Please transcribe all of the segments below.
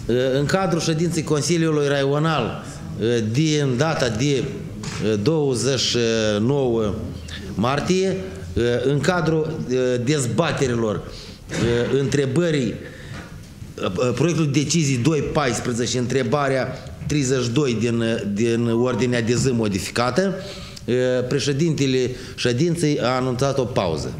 în cadrul ședinței Consiliului Raional din data de 29 martie, în cadrul dezbaterilor întrebării proiectul decizii 2.14, întrebarea 32 din ordinea de zi modificată, președintele ședinței a anunțat o pauză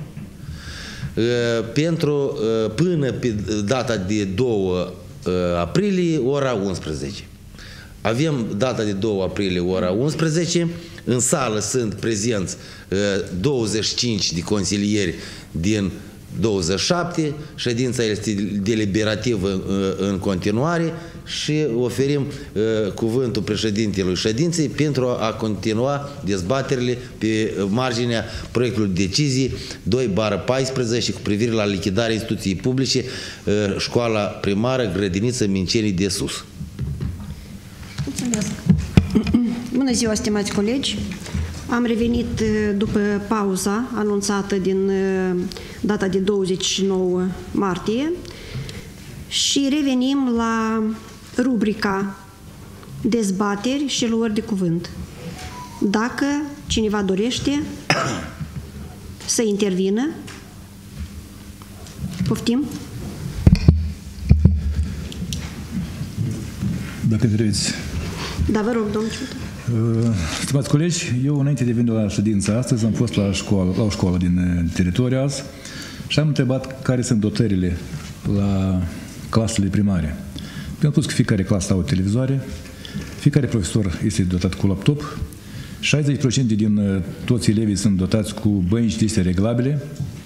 până pe data de 2 aprilie, ora 11. Avem data de 2 aprilie, ora 11. În sală sunt prezenți 25 de consilieri din 27. Ședința este deliberativă în continuare și oferim cuvântul președintelui ședinței pentru a continua dezbaterile pe marginea proiectului de decizii 2/14 cu privire la lichidarea instituției publice, școala primară, grădiniță Mincenii de Sus. Mulțumesc. Bună ziua, stimați colegi! Am revenit după pauza anunțată din data de 29 martie și revenim la rubrica dezbateri și luări de cuvânt. Dacă cineva dorește să intervină, poftim. Dacă vreți. Da, vă rog, domnul Ciută. Stimați colegi, eu înainte de veni la ședința astăzi am fost la o școală din teritoriu azi și am întrebat care sunt dotările la clasele primare. Mi-am spus că fiecare clasă au televizoare, fiecare profesor este dotat cu laptop, 60% din toți elevii sunt dotați cu bănci de astea reglabile,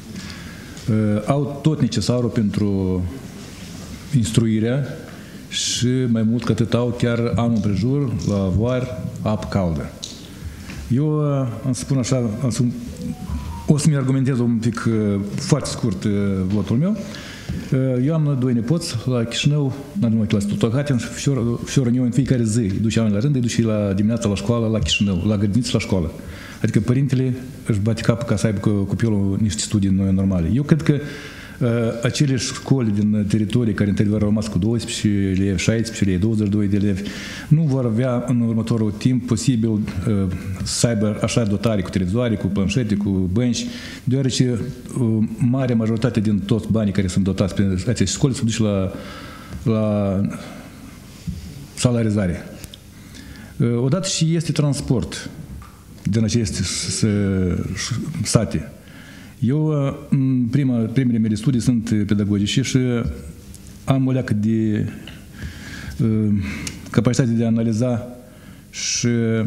au tot necesarul pentru instruirea și mai mult că atât au chiar anul împrejur la var apă caldă. Eu am să spun așa, o să-mi argumentez un pic foarte scurt votul meu. Eu am 2 nepoți la Chișinău, la numai clasă Tutohatin și fiorul meu în fiecare zi, îi duce oameni la rând, îi duce la dimineața la școală la Chișinău, la grădiniță la școală. Adică părintele își bate capul ca să aibă copilul niște studii normale. Eu cred că acele școli din teritorii care întâi au rămas cu 12 elevi, 16 elevi, 22 de elevi, nu vor avea în următorul timp posibil să aibă așa dotare cu televizoare, cu planșete, cu bănci, deoarece marea majoritate din toți banii care sunt dotați pe aceste școli se duce la salarizare. Odată și este transport din aceste sate. Eu, în primele mele studii sunt pedagogice și am o leacă de capacitate de a analiza și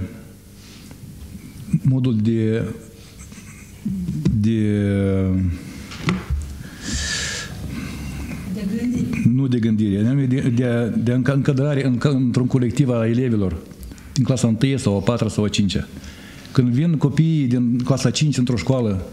modul nu de gândire, de încadrare într-un colectiv a elevilor din clasa 1 sau a 4 sau a 5. Când vin copiii din clasa 5 într-o școală,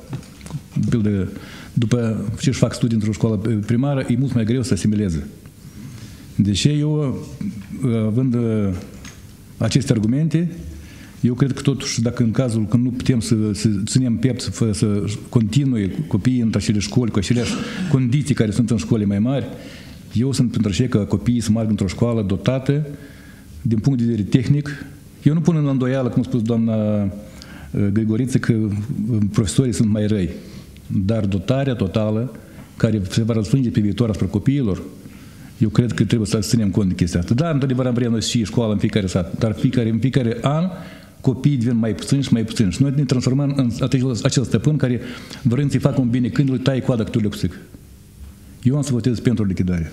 după ce își fac studii într-o școală primară, e mult mai greu să asimileze. Deși eu, având aceste argumente, eu cred că totuși, dacă în cazul când nu putem să ținem piept, să continue copiii în acele școli, cu aceleași condiții care sunt în școli mai mari, eu sunt pentru așa că copiii să meargă într-o școală dotată, din punct de vedere tehnic. Eu nu pun în îndoială, cum a spus doamna Grigoriță, că profesorii sunt mai răi, dar dotarea totală, care se va răsfrânge pe viitor asupra copiilor, eu cred că trebuie să ținem cont de chestia asta. Da, într-adevăr am vrea noi și școală în fiecare sat, dar în fiecare an copiii devin mai puțini și mai puțini. Și noi ne transformăm în acel stăpân care, vrând să-i facă un bine câinului, taie coada cu lecuțic. Eu am să votez pentru lichidare.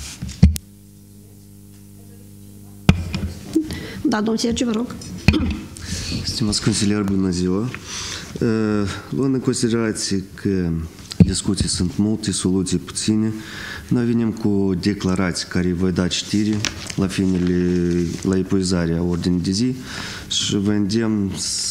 Da, domnul Sergiu, vă rog. Stimați consilieri, bună ziua! Luând în considerație că discuții sunt multe, soluții puține, noi venim cu declarații care voi da citire la epuizarea ordinii de zi și vă îndemn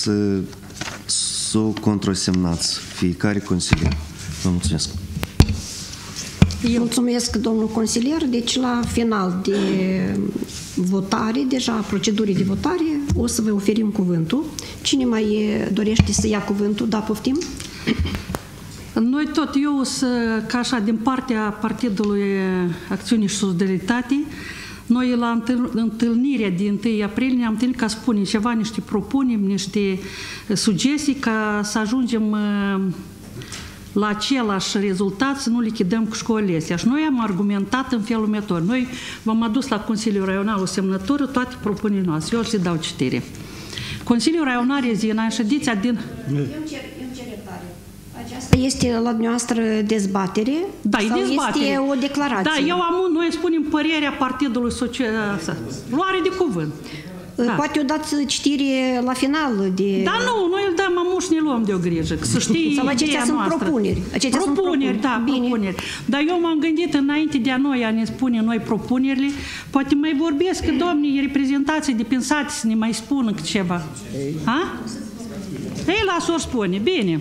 să o contrasemnați fiecare consilier. Vă mulțumesc! Mulțumesc, domnul consilier. Deci, la final de votare, deja procedurii de votare, o să vă oferim cuvântul. Cine mai dorește să ia cuvântul? Da, poftim? Noi tot, eu ca așa, din partea Partidului Acțiune și Solidaritate, Noi la întâlnirea din 1 aprilie ne-am întâlnit ca să spunem ceva, niște propuneri, niște sugestii ca să ajungem la același rezultat, să nu lichidăm cu școlile astea. Și noi am argumentat în felul următor. Noi v-am adus la Consiliul Raional o semnătură, toate propunerile noastre. Eu o să dau citire. Consiliul Raional Rezina, în ședința din... Aceasta este la dumneavoastră dezbatere? Da, sau e dezbatere. Este o declarație? Da, noi spunem părerea Partidului Social... Luare de cuvânt. Da. Poate o dați citire la final de... Da, nu, noi îl dăm amuși, ne luăm de o grijă, să știi sau acestea sunt noastră. Propuneri. Acestea Propuneri, da, bine. Propuneri. Dar eu m-am gândit înainte de a noi, a ne spune noi propunerile, poate mai vorbesc, domnii reprezentații de pensați să ne mai spună ceva. Ha? Ei, lasă-o spune, bine.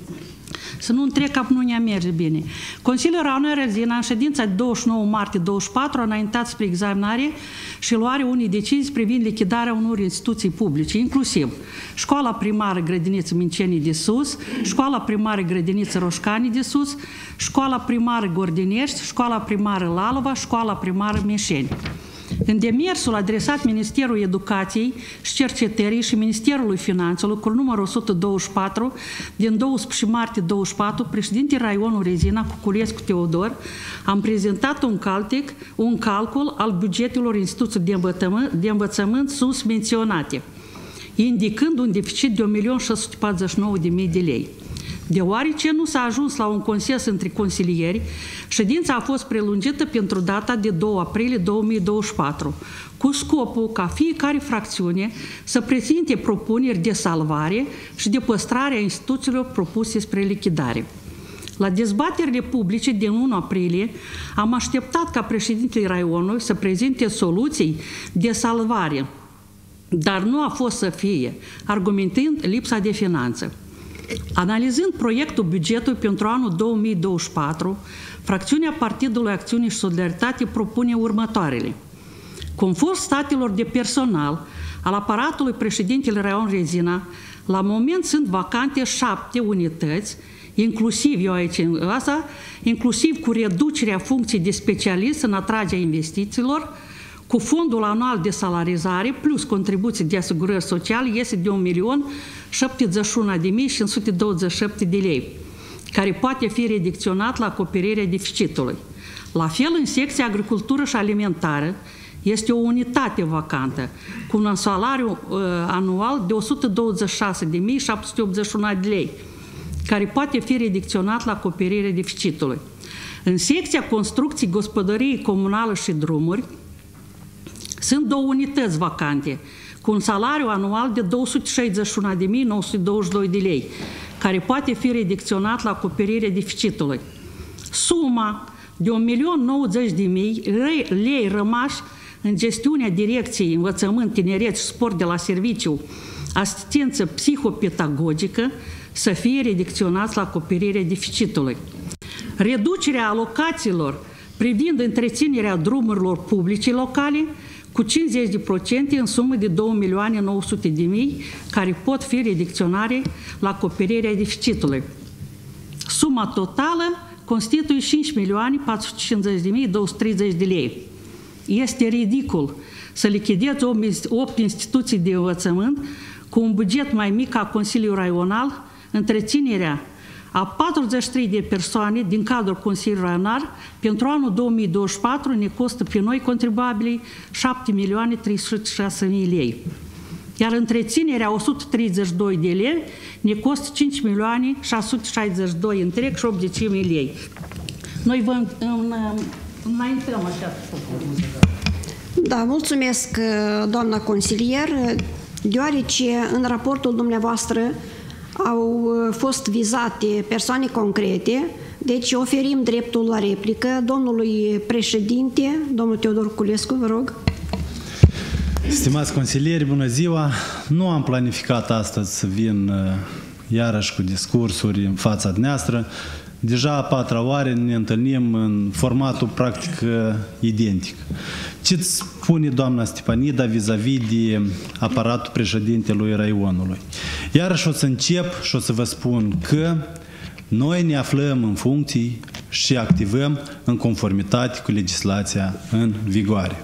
Să nu întrec cap, nu ne merge bine. Consiliul Raional Rezina, în ședința de 29 martie 24, a înaintat spre examinare și luare unei decizii privind lichidarea unor instituții publice, inclusiv Școala Primară Grădiniță Mincenii de Sus, Școala Primară Grădiniță Roșcani de Sus, Școala Primară Gordinești, Școala Primară Lalova, Școala Primară Meșeni. În demersul adresat Ministerul Educației și Cercetării și Ministerului Finanțelor cu numărul 124 din 12 martie 24, președintele Raionului Rezina Cuculescu Teodor, am prezentat un calcul al bugetelor instituțiilor de învățământ sus menționate, indicând un deficit de 1.649.000 de lei. Deoarece nu s-a ajuns la un consens între consilieri, ședința a fost prelungită pentru data de 2 aprilie 2024, cu scopul ca fiecare fracțiune să prezinte propuneri de salvare și de păstrare a instituțiilor propuse spre lichidare. La dezbaterile publice din 1 aprilie am așteptat ca președintele Raionului să prezinte soluții de salvare, dar nu a fost să fie, argumentând lipsa de finanțe. Analizând proiectul bugetului pentru anul 2024, fracțiunea Partidului Acțiune și Solidaritate propune următoarele. Conform statelor de personal al aparatului președintelui Raion Rezina, la moment sunt vacante 7 unități, inclusiv cu reducerea funcției de specialist în atragerea investițiilor, cu fondul anual de salarizare plus contribuții de asigurări sociale iese de 1.071.527 de lei, care poate fi redicționat la acoperirea deficitului. La fel, în secția agricultură și alimentară este o unitate vacantă cu un salariu anual de 126.781 de lei, care poate fi redicționat la acoperirea deficitului. În secția construcții, gospodării comunală și drumuri, sunt 2 unități vacante, cu un salariu anual de 261.922 de lei, care poate fi redicționat la acoperirea deficitului. Suma de 1.090.000 lei rămași în gestiunea Direcției Învățământ, Tineret și Sport de la Serviciu, asistență psihopedagogică, să fie redicționați la acoperirea deficitului. Reducerea alocațiilor privind întreținerea drumurilor publice locale cu 50% în sumă de 2.900.000, care pot fi redicționare la acoperirea deficitului. Suma totală constituie 5.450.230 de lei. Este ridicol să lichidezi 8 instituții de învățământ cu un buget mai mic ca Consiliul Raional, întreținerea a 43 de persoane din cadrul Consiliului Raional pentru anul 2024 ne costă pe noi contribuabilii 7.306.000 lei. Iar întreținerea 132 de lei ne costă 5.662 întreg și 80.000 lei. Noi vă înaintăm așa. Da, mulțumesc, doamna consilier, deoarece în raportul dumneavoastră au fost vizate persoane concrete, deci oferim dreptul la replică domnului președinte, domnul Teodor Cuculescu, vă rog. Stimați consilieri, bună ziua! Nu am planificat astăzi să vin iarăși cu discursuri în fața dumneavoastră. Deja a 4-a oară ne întâlnim în formatul practic identic. Ce spune doamna Stepanida vis-a-vis de aparatul președintelui Raionului? Iarăși o să încep și o să vă spun că noi ne aflăm în funcții și activăm în conformitate cu legislația în vigoare.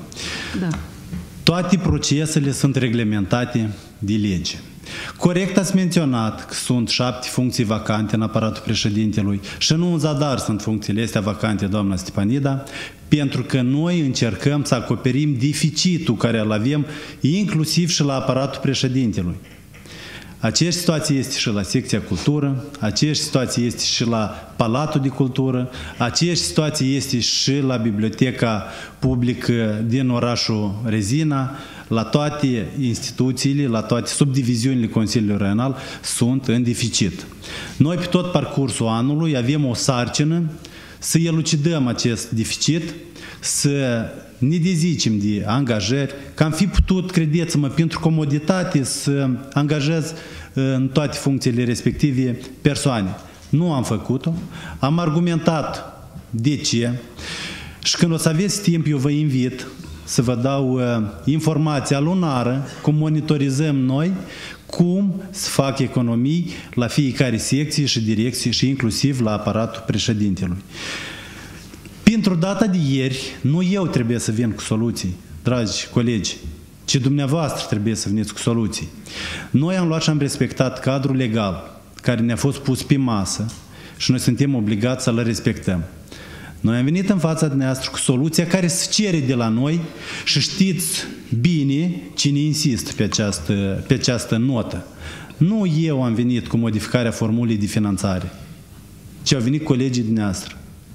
Da. Toate procesele sunt reglementate de lege. Corect ați menționat că sunt 7 funcții vacante în aparatul președintelui și nu în zadar sunt funcțiile astea vacante, doamna Stepanida, pentru că noi încercăm să acoperim deficitul care îl avem inclusiv și la aparatul președintelui. Aceeași situație este și la secția cultură, aceeași situație este și la Palatul de Cultură, aceeași situație este și la Biblioteca Publică din orașul Rezina, la toate instituțiile, la toate subdiviziunile Consiliului Regional sunt în deficit. Noi pe tot parcursul anului avem o sarcină să elucidăm acest deficit, să ne dezicem de angajări, că am fi putut, credeți-mă, pentru comoditate să angajez în toate funcțiile respective persoane. Nu am făcut-o, am argumentat de ce și când o să aveți timp eu vă invit să vă dau informația lunară, cum monitorizăm noi, cum să fac economii la fiecare secție și direcție și inclusiv la aparatul președintelui. Pentru data de ieri, nu eu trebuie să vin cu soluții, dragi colegi, ci dumneavoastră trebuie să veniți cu soluții. Noi am luat și am respectat cadrul legal care ne-a fost pus pe masă și noi suntem obligați să-l respectăm. Noi am venit în fața dumneavoastră cu soluția care se cere de la noi și știți bine cine insistă pe această notă. Nu eu am venit cu modificarea formulei de finanțare, ci au venit colegii dumneavoastră.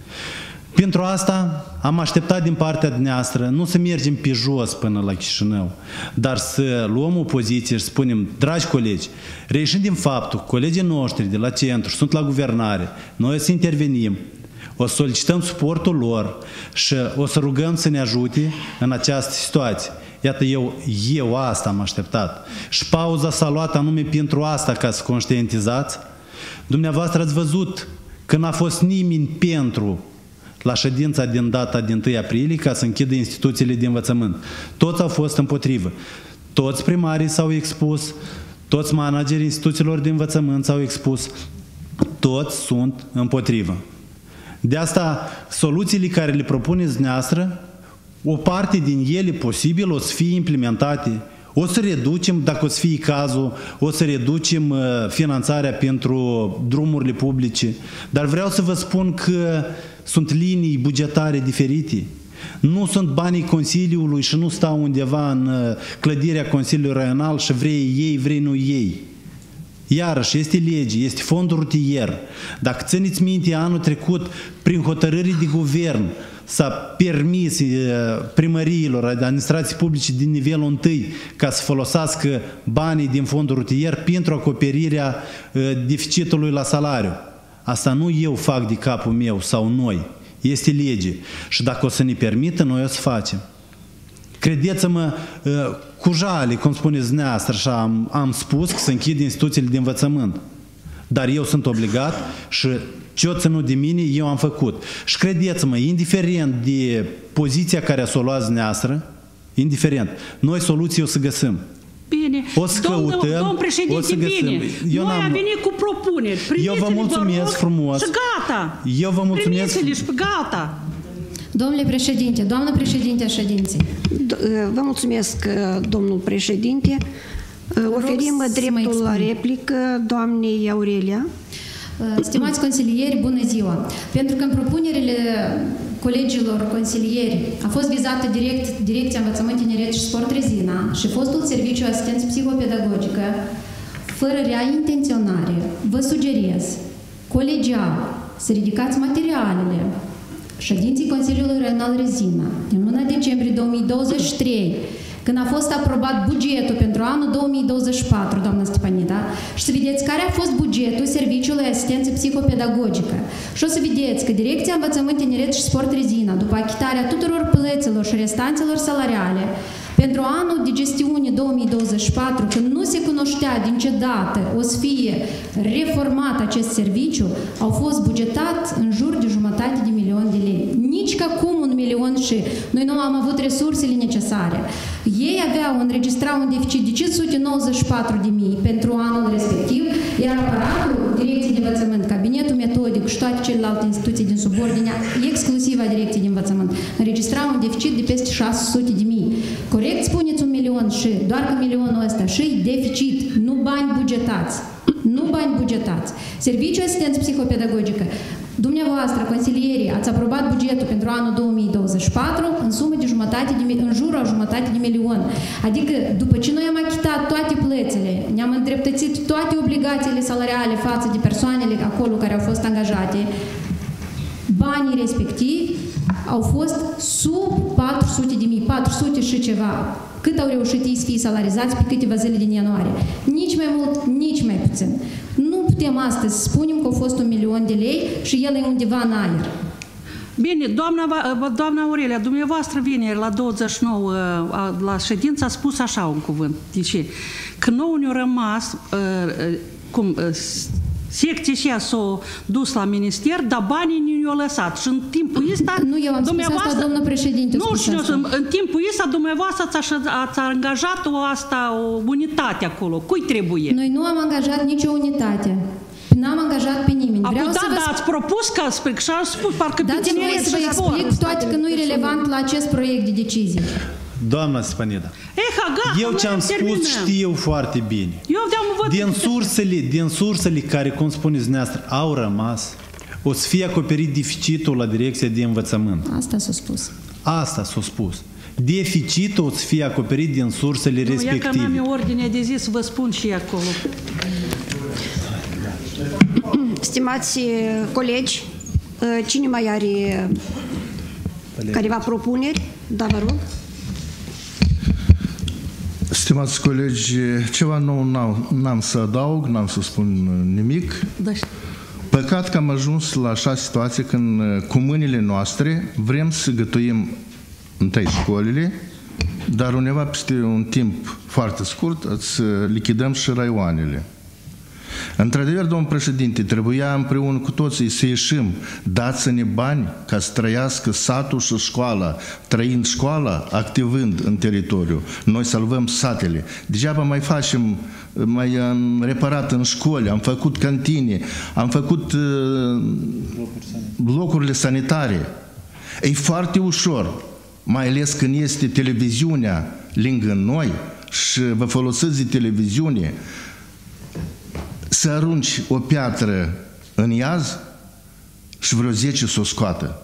Pentru asta am așteptat din partea dumneavoastră nu să mergem pe jos până la Chișinău, dar să luăm o poziție și spunem, dragi colegi, reieșind din faptul că colegii noștri de la centru sunt la guvernare, noi o să intervenim, o să solicităm suportul lor și o să rugăm să ne ajute în această situație. Iată, eu asta am așteptat. Și pauza s-a luat anume pentru asta, ca să conștientizați. Dumneavoastră ați văzut că n-a fost nimeni pentru la ședința din data din 1 aprilie ca să închidă instituțiile de învățământ. Toți au fost împotrivă. Toți primarii s-au expus, toți managerii instituțiilor de învățământ s-au expus, toți sunt împotrivă. De asta, soluțiile care le propuneți dumneavoastră, o parte din ele posibil o să fie implementate. O să reducem, dacă o să fie cazul, o să reducem finanțarea pentru drumurile publice. Dar vreau să vă spun că sunt linii bugetare diferite. Nu sunt banii Consiliului și nu stau undeva în clădirea Consiliului Regional și vrei ei, vrei nu ei. Iarăși, este lege, este fondul rutier. Dacă țineți minte, anul trecut, prin hotărâri de guvern, s-a permis primăriilor, administrații publice din nivelul 1 ca să folosească banii din fondul rutier pentru acoperirea deficitului la salariu. Asta nu eu fac de capul meu sau noi. Este lege. Și dacă o să ne permită, noi o să facem. Credeți-mă, cu jale, cum spuneți dumneavoastră, așa am spus că se închid instituțiile de învățământ. Dar eu sunt obligat și ce-o ținut de mine, eu am făcut. Și credeți-mă, indiferent de poziția care s-o luați dumneavoastră, indiferent, noi soluții o să găsim. Bine. O să căutăm, domn președinte, o să găsim. bine. Noi am venit cu propuneri. Eu vă mulțumesc frumos. Și gata. Eu vă mulțumesc. Primiți-le și gata. Domnule președinte, doamnă președinte a ședinței. Vă mulțumesc, domnul președinte. Oferim dreptul la replică doamnei Aurelia. Stimați consilieri, bună ziua! Pentru că în propunerile colegilor consilieri a fost vizată direct Direcția Învățământ, Tineret și Sport Rezina și fostul Serviciu Asistență Psihopedagogică, fără rea intenționare, vă sugerez colegial să ridicați materialele ședinții Consiliului Regional Rezina din luna decembrie 2023, când a fost aprobat bugetul pentru anul 2024, doamna Stepanida, și să vedeți care a fost bugetul Serviciului Asistență Psihopedagogică. Și o să vedeți că Direcția Învățământ, Tineret și Sport Rezina, după achitarea tuturor plăților și restanțelor salariale, pentru anul de gestiune 2024, când nu se cunoștea din ce dată o să fie reformat acest serviciu, au fost bugetat în jur de 1,5 milion de lei. Nici că acum 1 milion și noi nu am avut resursele necesare. Ei înregistrau un deficit de 594.000 pentru anul respectiv, iar aparatul de Direcției de Învățământ, Cabinetul Metodic și toate celelalte instituții din subordinea, exclusiv a Direcției de Învățământ, înregistram un deficit de peste 600.000. Corect spuneți 1 milion și doar că milionul ăsta și deficit, nu bani bugetați. Nu bani bugetați. Serviciul Asistență Psihopedagogică, dumneavoastră, consilierii, ați aprobat bugetul pentru anul 2024 în sumă de în jurul a jumătate de milion. Adică, după ce noi am achitat toate plățile, ne-am îndreptățit toate obligațiile salariale față de persoanele acolo care au fost angajate, banii respectivi au fost sub 400.000, 400 și ceva. Cât au reușit ei să fie salarizați pe câteva zile din ianuarie. Nici mai mult, nici mai puțin. Nu putem astăzi să spunem că au fost 1 milion de lei și el e undeva în aer. Bine, doamna Aurelia, dumneavoastră vineri la 29 la ședință a spus așa un cuvânt. Deci, că nouă ne-a rămas secția și ea s-a dus la minister, dar banii ne-au lăsat. Și în timpul ăsta... Nu, eu am spus asta, domnul președinte. Nu, și în timpul ăsta, dumneavoastră ați angajat o unitate acolo. Cui trebuie? Noi nu am angajat nicio unitate. N-am angajat pe nimeni. Vreau să vă... ați propus ca și-a spus, parcă pe tineret și să vă explic toate că nu e relevant la acest proiect de decizie. Doamna Stepanida, eu ce-am spus știu foarte bine. Din sursele care, cum spuneți dumneavoastră, au rămas, o să fie acoperit deficitul la Direcția de Învățământ. Asta s-a spus. Asta s-a spus. Deficitul o să fie acoperit din sursele respective. Nu, e că n-am ordine de zi să vă spun și acolo. Stimați colegi, cine mai are careva propuneri? Da, vă rog. Stimați colegi, ceva nou n-am să adaug, n-am să spun nimic. Păcat că am ajuns la așa situație când cu mâinile noastre vrem să gătuim întâi școlile, dar undeva peste un timp foarte scurt să lichidăm și raioanele. Într-adevăr, domnul președinte, trebuia împreună cu toții să ieșim, dați-ne bani ca să trăiască satul și școala, trăind școala, activând în teritoriu. Noi salvăm satele. Degeaba mai am reparat în școli, am făcut cantine, am făcut locurile sanitare. E foarte ușor, mai ales când este televiziunea lângă noi și vă folosiți de televiziune, să arunci o piatră în iaz și vreo 10 să o scoată.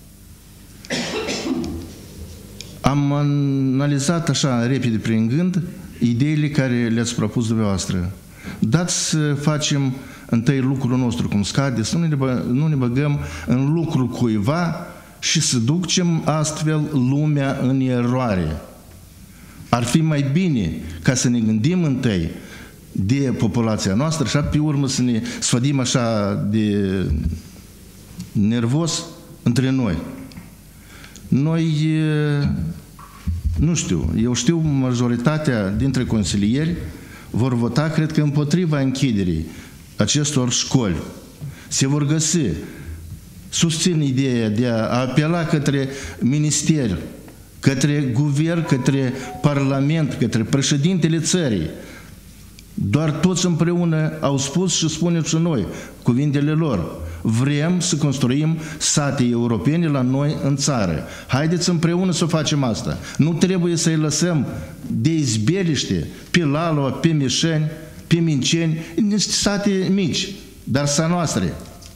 Am analizat așa repede prin gând ideile care le-ați propus dumneavoastră. Dați să facem întâi lucrul nostru cum scade, să nu ne băgăm în lucrul cuiva și să ducem astfel lumea în eroare. Ar fi mai bine ca să ne gândim întâi de populația noastră și pe urmă să ne sfădim așa de nervos între noi. Noi, nu știu, eu știu majoritatea dintre consilieri vor vota, cred că împotriva închiderii acestor școli. Se vor găsi. Susțin ideea de a apela către minister, către guvern, către parlament, către președintele țării. Doar toți împreună au spus și spunem și noi cuvintele lor. Vrem să construim sate europene la noi în țară. Haideți împreună să facem asta. Nu trebuie să-i lăsăm de izbeliște pe Lalova, pe Mișeni, pe Minceni, niște sate mici, dar sa noastre.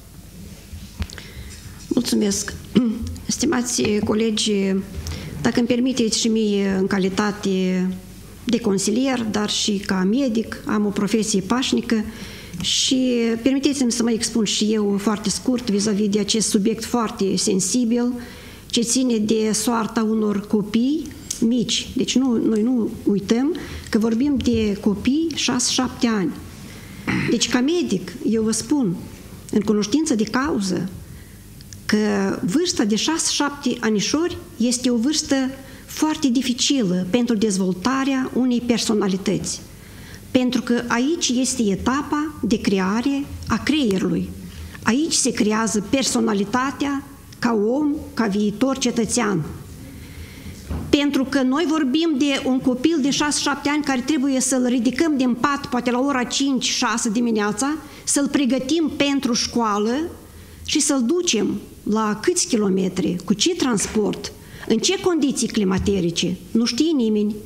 Mulțumesc. Stimați colegi, dacă îmi permiteți și mie în calitate de consilier, dar și ca medic, am o profesie pașnică și permiteți-mi să mă expun și eu foarte scurt vis-a-vis de acest subiect foarte sensibil ce ține de soarta unor copii mici. Deci noi nu uităm că vorbim de copii 6-7 ani. Deci ca medic eu vă spun în cunoștință de cauză că vârsta de 6-7 anișori este o vârstă foarte dificilă pentru dezvoltarea unei personalități. Pentru că aici este etapa de creare a creierului. Aici se creează personalitatea ca om, ca viitor cetățean. Pentru că noi vorbim de un copil de 6-7 ani care trebuie să-l ridicăm din pat, poate la ora 5-6 dimineața, să-l pregătim pentru școală și să-l ducem la câți kilometri, cu ce transport, în ce condiții climaterice, nu știe nimeni.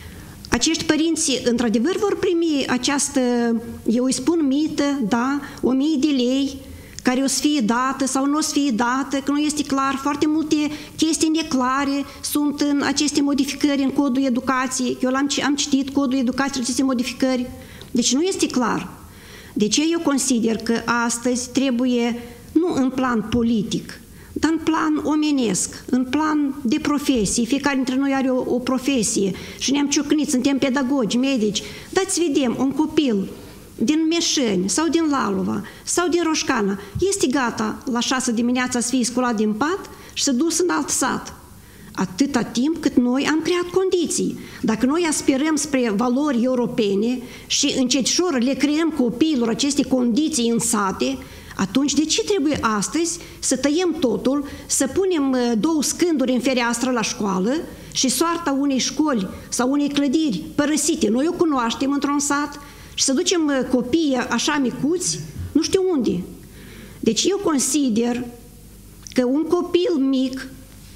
Acești părinți, într-adevăr, vor primi această, eu îi spun mită, da, 1000 de lei, care o să fie dată sau nu o să fie dată, că nu este clar, foarte multe chestii neclare sunt în aceste modificări în codul educației. Eu am citit codul educației, aceste modificări, deci nu este clar. De ce eu consider că astăzi trebuie, nu în plan politic, dar în plan omenesc, în plan de profesie, fiecare dintre noi are o profesie și ne-am ciocnit, suntem pedagogi, medici, dați vedem, un copil din Meșeni sau din Lalova sau din Roșcana este gata la 6 dimineața să fie sculat din pat și să dus în alt sat. Atâta timp cât noi am creat condiții. Dacă noi aspirăm spre valori europene și încetșor le creăm copiilor aceste condiții în sate, atunci de ce trebuie astăzi să tăiem totul, să punem 2 scânduri în fereastră la școală și soarta unei școli sau unei clădiri părăsite, noi o cunoaștem într-un sat, și să ducem copiii așa micuți, nu știu unde. Deci eu consider că un copil mic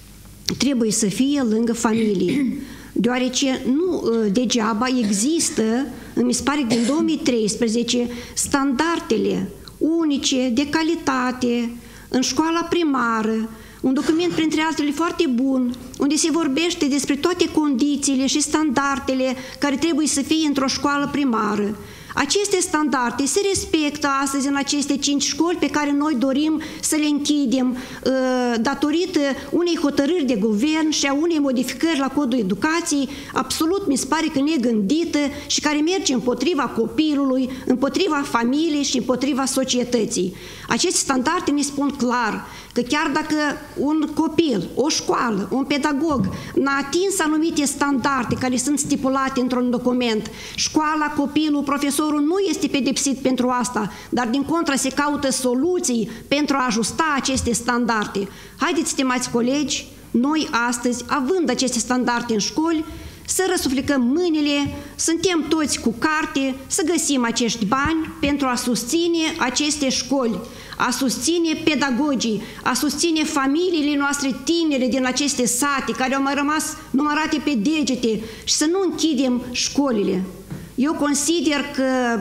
trebuie să fie lângă familie, deoarece nu degeaba există, mi se pare că din 2013, standardele unice de calitate în școala primară, un document printre altele foarte bun, unde se vorbește despre toate condițiile și standardele care trebuie să fie într-o școală primară. Aceste standarde se respectă astăzi în aceste 5 școli pe care noi dorim să le închidem datorită unei hotărâri de guvern și a unei modificări la codul educației, absolut mi se pare că negândită și care merge împotriva copilului, împotriva familiei și împotriva societății. Aceste standarde ne spun clar că chiar dacă un copil, o școală, un pedagog n-a atins anumite standarde care sunt stipulate într-un document, școala, copilul, profesorul nu este pedepsit pentru asta, dar din contră se caută soluții pentru a ajusta aceste standarde. Haideți, stimați colegi, noi astăzi, având aceste standarde în școli, să răsuflecăm mâinile, suntem toți cu carte, să găsim acești bani pentru a susține aceste școli, a susține pedagogii, a susține familiile noastre tinere din aceste sate care au mai rămas numărate pe degete și să nu închidem școlile. Eu consider că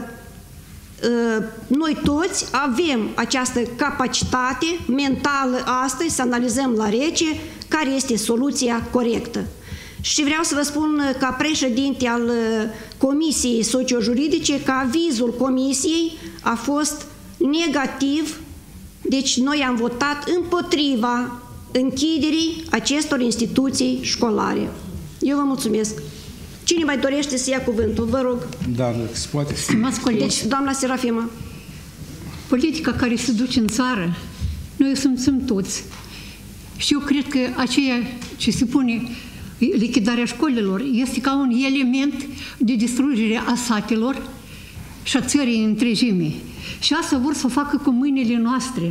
noi toți avem această capacitate mentală astăzi să analizăm la rece care este soluția corectă. Și vreau să vă spun ca președinte al Comisiei Socio-Juridice că avizul Comisiei a fost negativ, deci noi am votat împotriva închiderii acestor instituții școlare. Eu vă mulțumesc. Cine mai dorește să ia cuvântul? Vă rog. Da, se poate. Stimați colegi, deci, doamna Serafima. Politica care se duce în țară, noi o simțim toți. Și eu cred că aceea ce se pune lichidarea școlilor este ca un element de distrugere a satelor și a țării în întregime. Și asta vor să o facă cu mâinile noastre.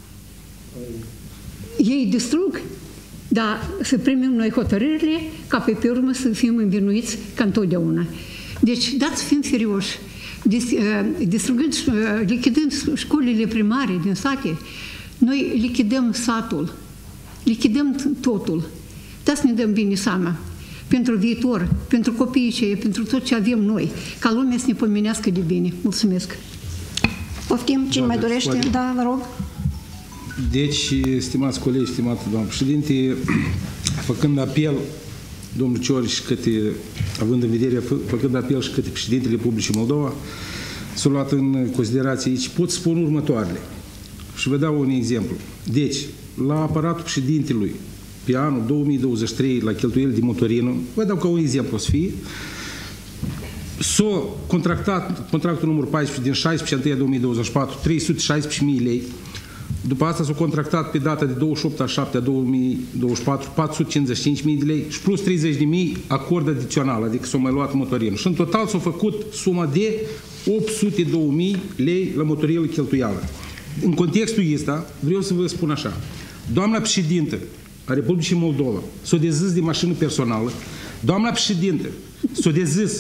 Ei distrug, dar să primim noi hotărârile ca pe urmă să fim învinuiți ca întotdeauna. Deci, dați fiind serioși, distrugând, lichidând școlile primare din sate, noi lichidăm satul, lichidăm totul. Dați să ne dăm bine seama pentru viitor, pentru copiii cei, pentru tot ce avem noi, ca lumea să ne pomenească de bine. Mulțumesc! Poftim, cine mai dorește? Da, vă rog. Deci, stimați colegi, stimată doamnă președinte, făcând apel, domnul Ciori, și având în vedere, făcând apel și către președintele Republicii Moldova, s-a luat în considerație aici, pot spune următoarele. Și vă dau un exemplu. Deci, la aparatul președintelui, pe anul 2023, la cheltuieli de motorină, vă dau ca un exemplu să fie, s-a contractat contractul numărul 14 din 16/1/2024, 316.000 lei. După asta s-a contractat pe data de 28/7/2024, 455.000 de lei și plus 30.000 acord adițional, adică s-a mai luat motorină. Și în total s-a făcut suma de 802.000 lei la motorină cheltuială. În contextul ăsta, vreau să vă spun așa. Doamna președintă a Republicii Moldova s-a dezis de mașină personală, doamna președintă s-a dezis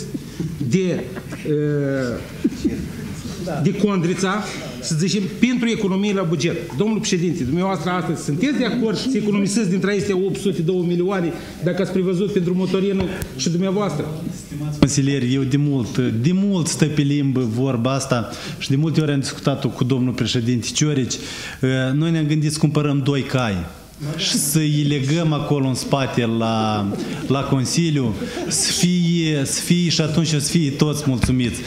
de Condrița, să zicem, pentru economie la buget. Domnul președinte, dumneavoastră astăzi sunteți de acord să economisiți dintre acestea 802 milioane dacă ați prevăzut pentru motorină și dumneavoastră? Consilieri, eu de mult stă pe limbă vorba asta și de multe ori am discutat-o cu domnul președinte Ciorici. Noi ne-am gândit să cumpărăm 2 cai și să îi legăm acolo în spate la Consiliu, să fie și atunci să fie toți mulțumiți.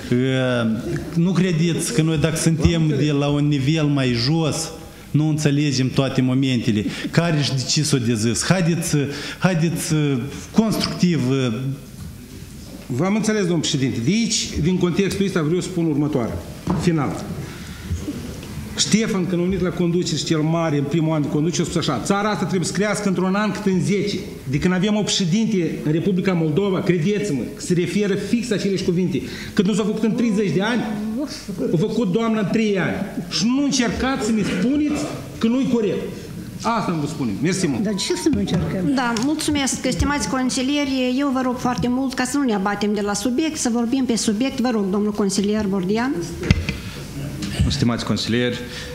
Nu credeți că noi dacă suntem de la un nivel mai jos, nu înțelegem toate momentele, care și de ce s-o dezis. Haideți constructiv. V-am înțeles, domnul președinte. De aici, din contextul ăsta, vreau să spun următoare. Final. Ștefan, când a venit la conducere și cel mare, în primul an de conducere, a spus așa: țara asta trebuie să crească într-un an cât în 10. De când avem o președinte în Republica Moldova, credeți-mă, se referă fix aceleși cuvinte. Când nu s-a făcut în 30 de ani, a făcut doamna în 3 ani. Și nu încercați să ne spuneți că nu-i corect. Asta îmi vă spunem. Mersi mult. Dar ce să nu încercăm? Da, mulțumesc, stimați consilieri. Eu vă rog foarte mult ca să nu ne abatem de la subiect, să vorbim pe subiect. Vă rog, domnul consilier Bordian. Stimați consilieri,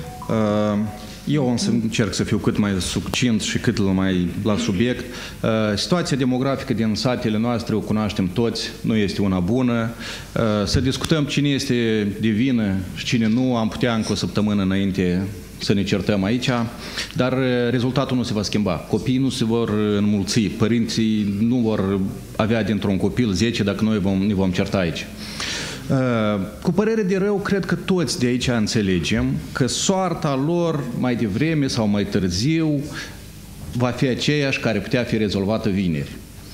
eu o să încerc să fiu cât mai succint și cât mai la subiect. Situația demografică din satele noastre o cunoaștem toți, nu este una bună. Să discutăm cine este de vină și cine nu, am putea încă o săptămână înainte să ne certăm aici, dar rezultatul nu se va schimba. Copiii nu se vor înmulți, părinții nu vor avea dintr-un copil 10 dacă noi ne vom certa aici. Cu părere de rău, cred că toți de aici înțelegem că soarta lor mai devreme sau mai târziu va fi aceeași care putea fi rezolvată vineri.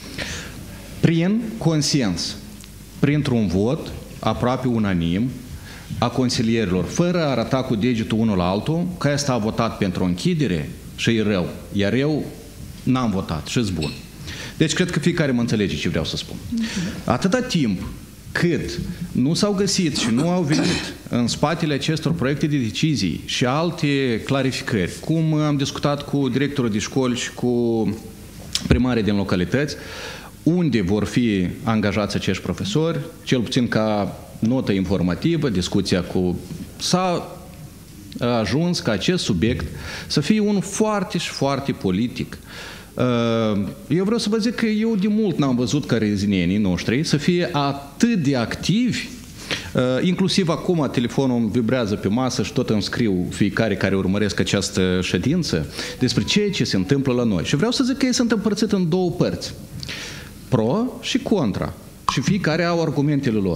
Prin consens, printr-un vot aproape unanim a consilierilor, fără a arăta cu degetul unul la altul că ăsta a votat pentru o închidere și e rău, iar eu n-am votat și-s bun. Deci cred că fiecare mă înțelege ce vreau să spun. Atâta timp cât nu s-au găsit și nu au venit în spatele acestor proiecte de decizii și alte clarificări, cum am discutat cu directorul de școli și cu primarii din localități, unde vor fi angajați acești profesori, cel puțin ca notă informativă, discuția cu... S-a ajuns ca acest subiect să fie unul foarte și foarte politic. Eu vreau să vă zic că eu de mult n-am văzut ca rezidenții noștri să fie atât de activi, inclusiv acum telefonul îmi vibrează pe masă și tot îmi scriu fiecare care urmăresc această ședință despre ceea ce se întâmplă la noi. Și vreau să zic că ei sunt împărțiți în două părți, pro și contra, și fiecare au argumentele lor.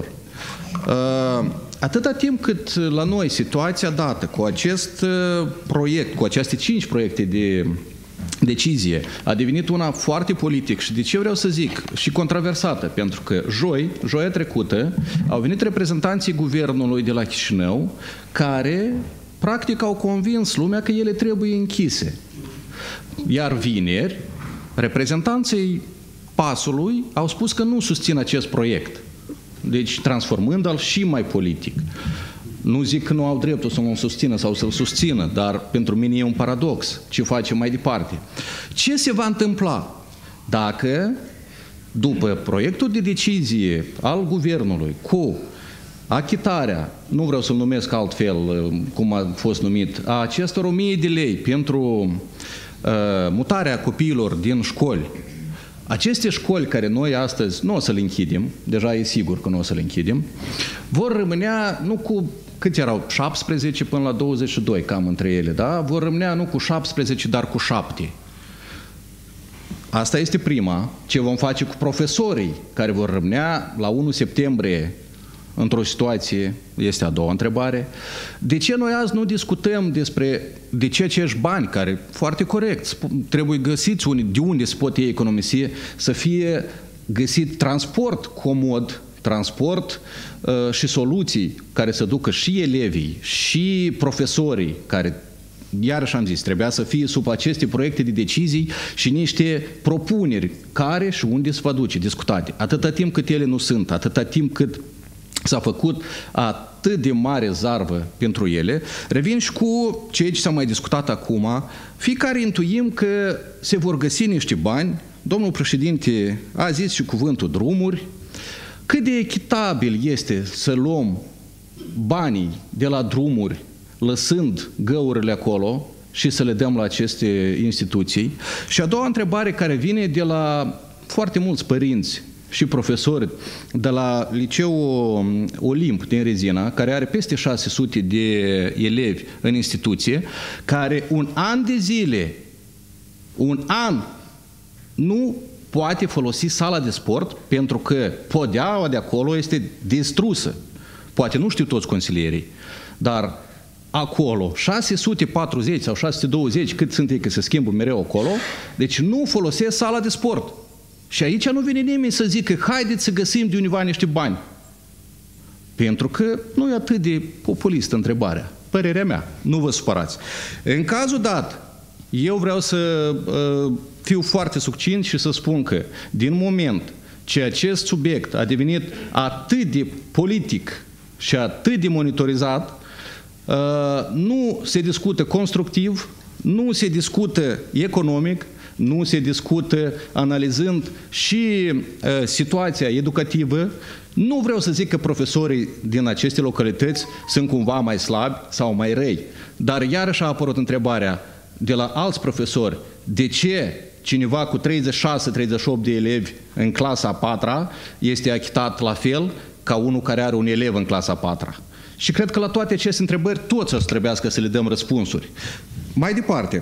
Atâta timp cât la noi situația dată cu acest proiect, cu aceste 5 proiecte de decizie a devenit una foarte politică și de ce vreau să zic și controversată, pentru că joia trecută au venit reprezentanții guvernului de la Chișinău care practic au convins lumea că ele trebuie închise. Iar vineri reprezentanții PAS-ului au spus că nu susțin acest proiect, deci transformând-l și mai politic. Nu zic că nu au dreptul să nu susțină sau să-l susțină, dar pentru mine e un paradox. Ce facem mai departe? Ce se va întâmpla dacă, după proiectul de decizie al guvernului cu achitarea, nu vreau să-l numesc altfel cum a fost numit, a acestor 1000 de lei pentru mutarea copiilor din școli, aceste școli care noi astăzi nu o să le închidem, deja e sigur că nu o să le închidem, vor rămânea nu cu, cât erau, 17 până la 22 cam între ele, da? Vor rămânea nu cu 17, dar cu 7. Asta este prima. Ce vom face cu profesorii care vor rămânea la 1 septembrie într-o situație, este a doua întrebare. De ce noi azi nu discutăm despre de ce acești bani, care foarte corect trebuie găsiți de unde se pot ei economisi, să fie găsit transport comod, transport și soluții care să ducă și elevii și profesorii care, iarăși am zis, trebuia să fie sub aceste proiecte de decizii și niște propuneri care și unde se va duce discutate. Atâta timp cât ele nu sunt, atâta timp cât s-a făcut atât de mare zarvă pentru ele, revin și cu ceea ce s-a mai discutat acum, fiecare intuim că se vor găsi niște bani, domnul președinte a zis și cuvântul drumuri, cât de echitabil este să luăm banii de la drumuri, lăsând găurile acolo și să le dăm la aceste instituții. Și a doua întrebare care vine de la foarte mulți părinți și profesori de la Liceul Olimp din Rezina, care are peste 600 de elevi în instituție, care un an de zile, nu poate folosi sala de sport pentru că podeaua de acolo este distrusă. Poate nu știu toți consilierii, dar acolo 640 sau 620, cât sunt ei că se schimbă mereu acolo, deci nu folosesc sala de sport. Și aici nu vine nimeni să zică, haideți să găsim de undeva niște bani. Pentru că nu e atât de populistă întrebarea. Părerea mea, nu vă supărați. În cazul dat, eu vreau să fiu foarte succint și să spun că din moment ce acest subiect a devenit atât de politic și atât de monitorizat, nu se discută constructiv, nu se discută economic, nu se discută analizând și situația educativă. Nu vreau să zic că profesorii din aceste localități sunt cumva mai slabi sau mai răi, dar iarăși a apărut întrebarea de la alți profesori, de ce cineva cu 36-38 de elevi în clasa a 4-a este achitat la fel ca unul care are un elev în clasa a 4-a. Și cred că la toate aceste întrebări toți o să trebuiască să le dăm răspunsuri. Mai departe,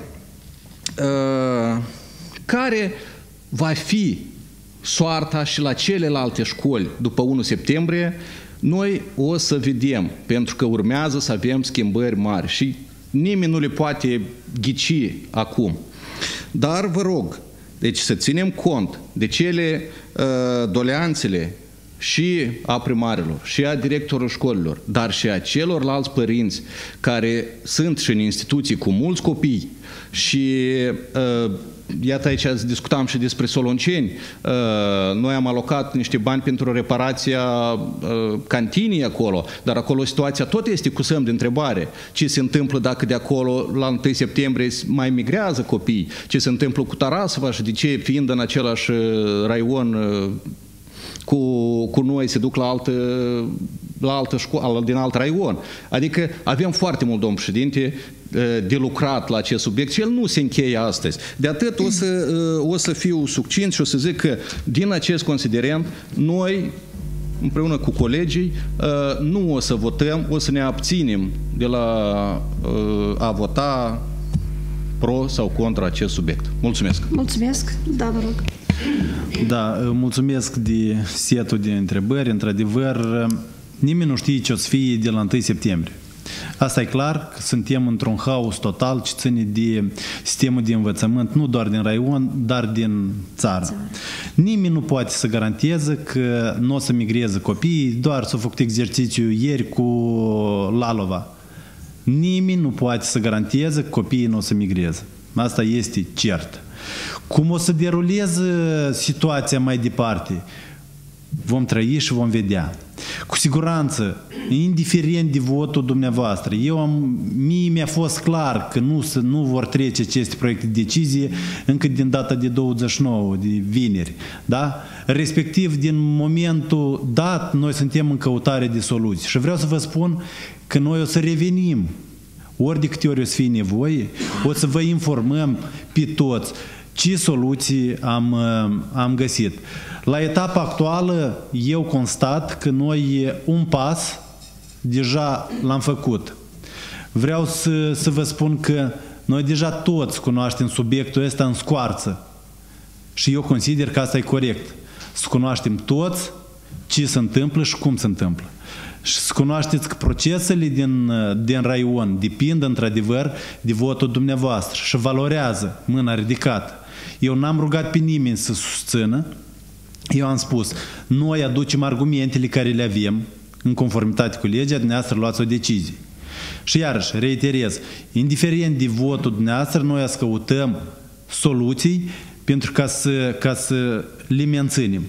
care va fi soarta și la celelalte școli după 1 septembrie, noi o să vedem, pentru că urmează să avem schimbări mari și nimeni nu le poate ghici acum. Dar vă rog, deci să ținem cont de cele doleanțele și a primarilor, și a directorilor școlilor, dar și a celorlalți părinți care sunt și în instituții cu mulți copii și iată aici discutam și despre Solonceni. Noi am alocat niște bani pentru reparația cantinii acolo, dar acolo situația tot este cu semn de întrebare. Ce se întâmplă dacă de acolo la 1 septembrie mai migrează copii? Ce se întâmplă cu Tarasova și de ce, fiind în același raion cu noi, se duc la altă școală, din alt raion. Adică avem foarte mult, domn președinte, de lucrat la acest subiect și el nu se încheie astăzi. De atât o să fiu succint și o să zic că din acest considerent noi, împreună cu colegii, nu o să votăm, o să ne abținem de la a vota pro sau contra acest subiect. Mulțumesc! Mulțumesc! Da, vă rog! Da, mulțumesc de setul de întrebări. Într-adevăr, nimeni nu știe ce o să fie de la 1 septembrie. Asta e clar, că suntem într-un haos total ce ține de sistemul de învățământ, nu doar din raion, dar din țară. Nimeni nu poate să garanteze că nu o să migreze copiii, doar s-a făcut exercițiu ieri cu Lalova. Nimeni nu poate să garanteze că copiii nu o să migreze. Asta este cert. Cum o să deruleze situația mai departe? Vom trăi și vom vedea. Cu siguranță, indiferent de votul dumneavoastră, mie mi-a fost clar că nu vor trece aceste proiecte de decizie încă din data de 29, de vineri. Da? Respectiv, din momentul dat, noi suntem în căutare de soluții. Și vreau să vă spun că noi o să revenim. Ori de câte ori o să fie nevoie, o să vă informăm pe toți ce soluții am găsit. La etapa actuală, eu constat că noi un pas deja l-am făcut. Vreau să vă spun că noi deja toți cunoaștem subiectul ăsta în scoarță. Și eu consider că asta e corect. Să cunoaștem toți ce se întâmplă și cum se întâmplă. Și să cunoașteți că procesele din raion depind într-adevăr de votul dumneavoastră și valorează mâna ridicată. Eu n-am rugat pe nimeni să susțină. Eu am spus, noi aducem argumentele care le avem în conformitate cu legea, dumneavoastră luați o decizie. Și iarăși, reiterez, indiferent de votul dumneavoastră, noi să căutăm soluții pentru ca să le menținem.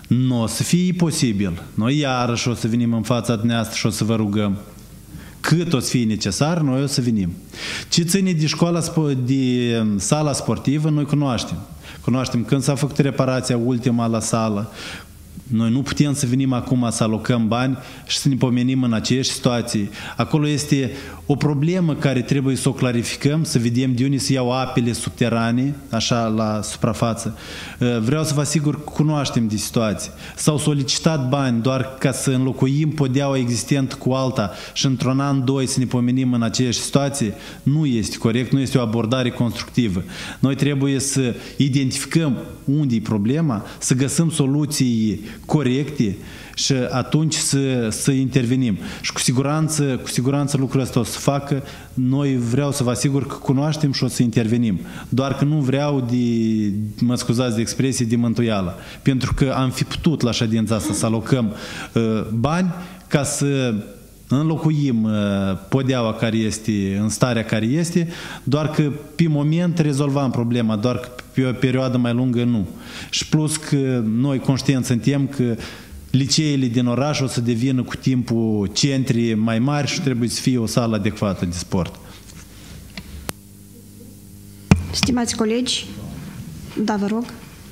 Nu o să fie posibil. Noi iarăși o să venim în fața dumneavoastră și o să vă rugăm. Cât o să fie necesar, noi o să venim. Ce ține de de sala sportivă, noi cunoaștem. Cunoaștem când s-a făcut reparația ultima la sală. Noi nu putem să venim acum să alocăm bani și să ne pomenim în aceeași situații. Acolo este o problemă care trebuie să o clarificăm, să vedem de unde se iau apele subterane, așa la suprafață. Vreau să vă asigur că cunoaștem de situații. S-au solicitat bani doar ca să înlocuim podeaua existentă cu alta și într-un an, doi să ne pomenim în aceeași situație. Nu este corect, nu este o abordare constructivă. Noi trebuie să identificăm unde e problema, să găsim soluții corecte și atunci să intervenim. Și cu siguranță lucrul ăsta o să facă. Noi vreau să vă asigur că cunoaștem și o să intervenim. Doar că nu vreau mă scuzați de expresie, de mântuială. Pentru că am fi putut la ședința asta să alocăm bani ca să înlocuim podeaua care este în starea care este, doar că pe moment rezolvam problema, doar că pe o perioadă mai lungă nu. Și plus că noi conștienți suntem că liceele din oraș o să devină cu timpul centri mai mari și trebuie să fie o sală adecvată de sport. Stimați colegi, da, vă rog.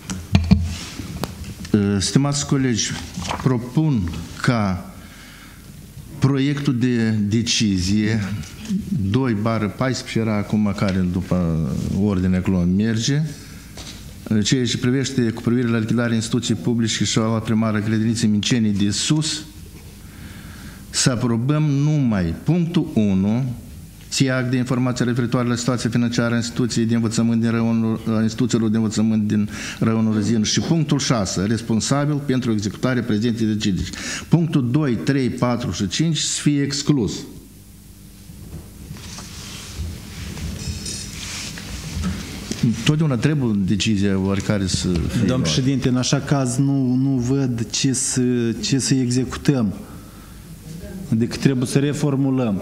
Stimați colegi, propun ca proiectul de decizie 2/14 era acum care după ordine acolo merge, ceea ce privește cu privire la lichidarea instituției publice și școala primară Grădiniței Mincenii de Sus, să aprobăm numai punctul 1, ție act de informație referitoare la situația financiară a instituției de învățământ din instituțiilor de învățământ din raionul Răzin și punctul 6, responsabil pentru executarea prezentei decizii. Punctul 2, 3, 4 și 5 să fie exclus. Totdeauna trebuie decizia oricare să fie. Domn președinte, în așa caz nu văd ce să executăm. Adică trebuie să reformulăm.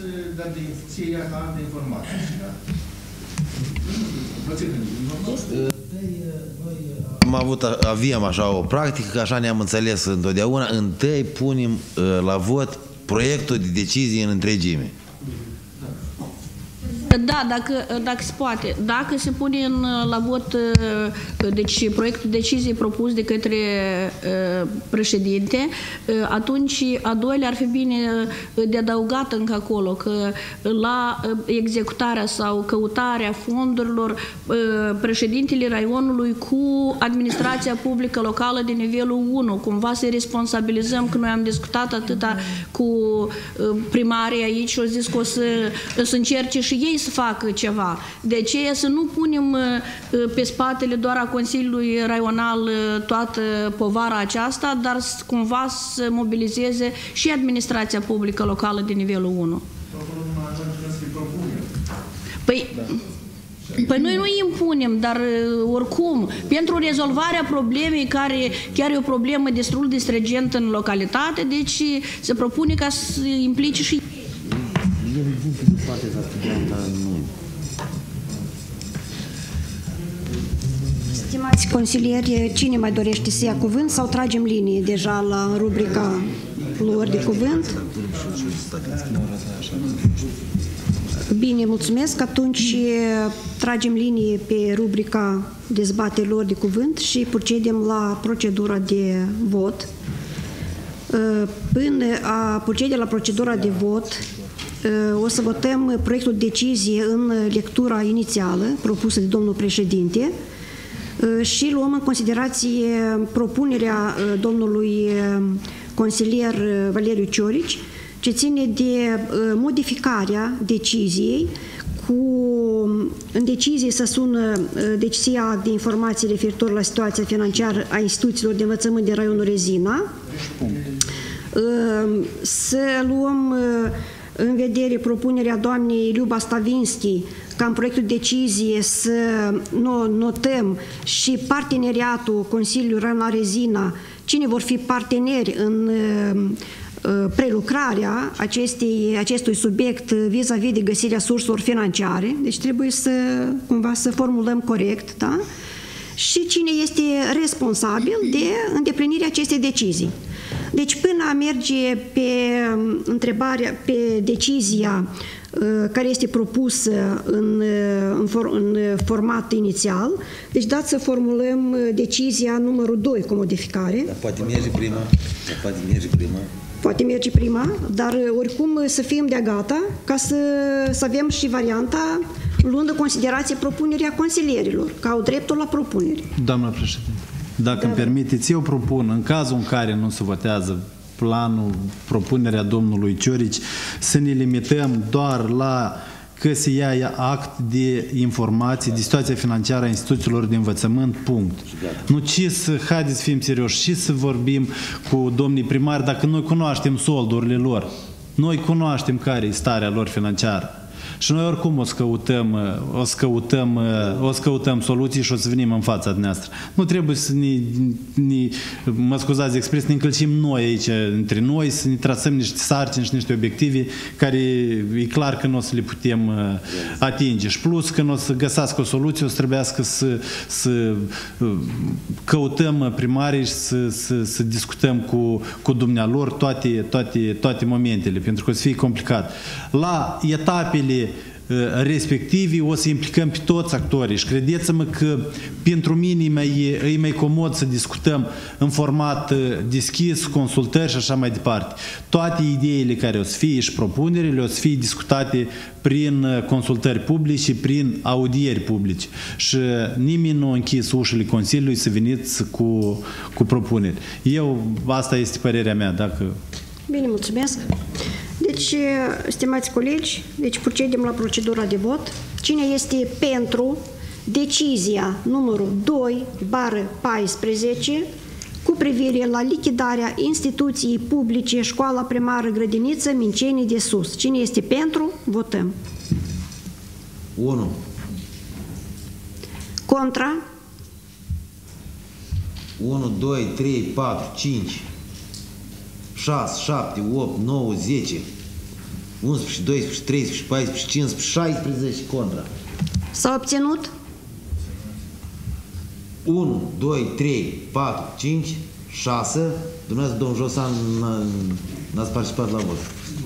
Avem așa o practică, așa ne-am înțeles întotdeauna, întâi punem la vot proiectul de decizie în întregime. Da, dacă se poate. Dacă se pune la vot deci proiectul de decizie propus de către președinte, atunci a doilea ar fi bine de adăugat încă acolo că la executarea sau căutarea fondurilor președintele raionului cu administrația publică locală de nivelul 1, cumva să responsabilizăm, că noi am discutat atâta cu primarii aici și au zis că o să încerce și ei să facă ceva. De aceea să nu punem pe spatele doar a Consiliului Raional toată povara aceasta, dar cumva să mobilizeze și administrația publică locală de nivelul 1. Păi noi nu impunem, dar oricum, pentru rezolvarea problemei, care chiar e o problemă destul de stringentă în localitate, deci se propune ca să implice și Stimați consilieri, cine mai dorește să ia cuvânt sau tragem linie deja la rubrica luări de cuvânt? Bine, mulțumesc. Atunci tragem linie pe rubrica dezbateri luări de cuvânt și procedem la procedura de vot. Până a procede la procedura de vot, o să votăm proiectul de decizie în lectura inițială propusă de domnul președinte și luăm în considerație propunerea domnului consilier Valeriu Ciorici, ce ține de modificarea deciziei în decizie să sună decizia de informații referitor la situația financiară a instituțiilor de învățământ din raionul Rezina. Să luăm în vedere propunerea doamnei Liuba Stavinski ca în proiectul decizie să notăm și parteneriatul Consiliului Raional Rezina, cine vor fi parteneri în prelucrarea acestui subiect vis-a-vis de găsirea surselor financiare. Deci trebuie cumva să formulăm corect, da? și cine este responsabil de îndeplinirea acestei decizii. Deci până a merge pe întrebarea, pe decizia care este propusă în format inițial, deci dați să formulăm decizia numărul 2 cu modificare. Dar poate merge prima. Poate merge prima, dar oricum să fim de gata ca să avem și varianta luând în considerație propunerea consilierilor, că au dreptul la propuneri. Doamna președinte, dacă îmi permiteți, eu propun, în cazul în care nu se votează planul, propunerea domnului Ciorici, să ne limităm doar la că se ia act de informații, de situația financiară a instituțiilor de învățământ, punct. Nu ce să, haideți să fim serioși, și să vorbim cu domnii primari dacă noi cunoaștem soldurile lor, noi cunoaștem care e starea lor financiară. Și noi oricum o să căutăm soluții și o să venim în fața dumneavoastră. Nu trebuie să mă scuzați de expresie, ne încălcim noi aici, între noi, să ne trasăm niște sarcini și niște obiective care e clar că nu o să le putem atinge. Și plus că nu o să găsească o soluție, o să trebuiască să căutăm primarii și să discutăm cu dumnealor toate momentele, pentru că o să fie complicat. La etapele respectivi o să implicăm pe toți actorii și credeți-mă că pentru mine e mai comod să discutăm în format deschis, consultări și așa mai departe. Toate ideile care o să fie și propunerile o să fie discutate prin consultări publice, prin audieri publice și nimeni nu a închis ușile Consiliului să veniți cu propuneri. Asta este părerea mea. Dacă... Bine, mulțumesc. Deci, stimați colegi, deci procedem la procedura de vot. Cine este pentru decizia numărul 2/14 cu privire la lichidarea instituției publice Școala Primară Grădiniță Mincenii de Sus? Cine este pentru? Votăm. 1. Contra? 1, 2, 3, 4, 5, 6, 7, 8, 9, 10, 11, 12, 13, 14, 15, 16 contra. S-a obținut? 1, 2, 3, 4, 5, 6. Dumneavoastră, domnul Josan, n-ați participat la vot.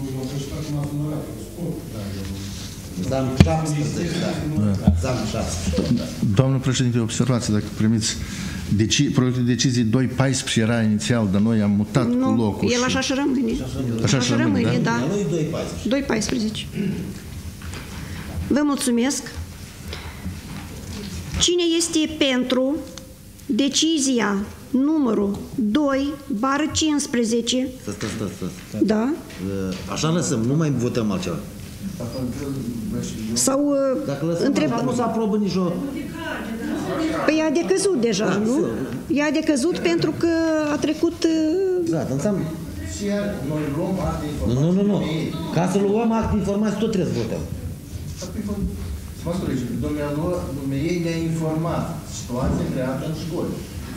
Înseamnă 17, da. Înseamnă 17. Domnul președinte, observați, dacă primiți proiectul de decizie 2.14 era inițial, dar noi am mutat cu locul. El așa și rămâne. Așa și rămâne, da? 2.14. Vă mulțumesc. Cine este pentru decizia numărul 2/15? Stați. Da. Așa lăsăm, nu mai votăm altceva. Sau dacă lăsăm așa, nu se aprobă nicio... Păi a decăzut deja, nu? Ea a decăzut pentru că a trecut... Gata, înseamnă... Nu. Ca să luăm act de informații, tot trebuie să votăm. Dumneavoastră, ne-a informat situația creată în școli.